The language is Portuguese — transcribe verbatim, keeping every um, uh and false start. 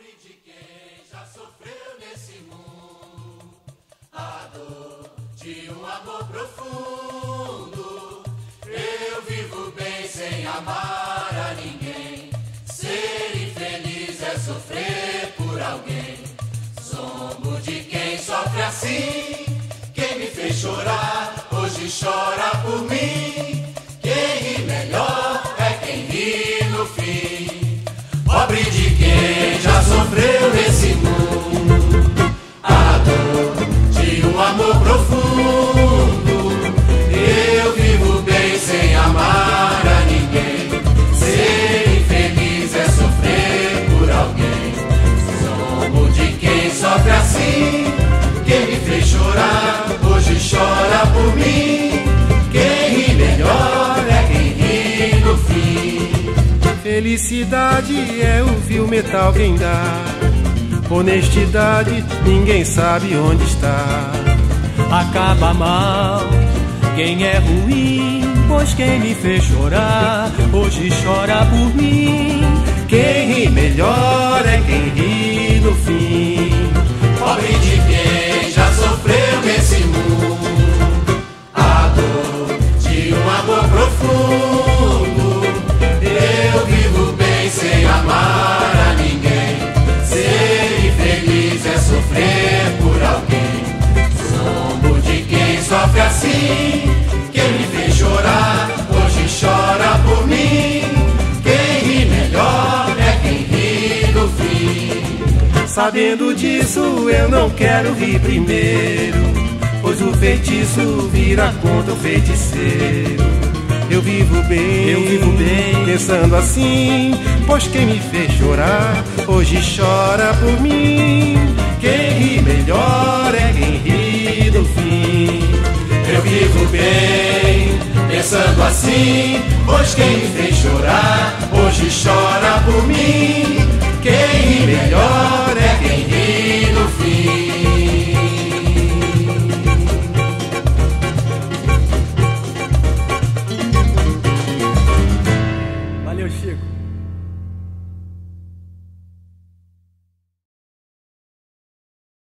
pobre de quem já sofreu nesse mundo a dor de um amor profundo. Eu vivo bem sem amar a ninguém. Ser infeliz é sofrer por alguém. Zombo de quem sofre assim. Quem me fez chorar, hoje chora por mim. Quem ri melhor é quem ri no fim. Pobre de quem já sofreu nesse mundo a dor de um amor profundo. Eu vivo bem sem amar a ninguém. Ser infeliz é sofrer por alguém. Zombo de quem sofre assim. Quem me fez chorar, hoje chora por mim. Quem ri melhor é quem ri no fim. Felicidade é ouvir o metal quem dá. Honestidade ninguém sabe onde está. Acaba mal quem é ruim, pois quem me fez chorar, hoje chora por mim. Quem ri melhor é quem ri no fim. Pobre de quem já sofreu nesse mundo a dor de um amor profundo. Eu vivo bem sem amar a ninguém. Ser infeliz é sofrer por alguém. Zombo de quem sofre assim. Quem me fez chorar, hoje chora por mim. Quem ri melhor é quem ri no fim. Sabendo disso eu não quero rir primeiro, pois o feitiço vira contra o feiticeiro. Eu vivo bem, eu vivo bem, pensando assim, pois quem me fez chorar, hoje chora por mim. Quem ri melhor é quem ri no fim. Eu vivo bem, pensando assim, pois quem me fez chorar, hoje chora por mim.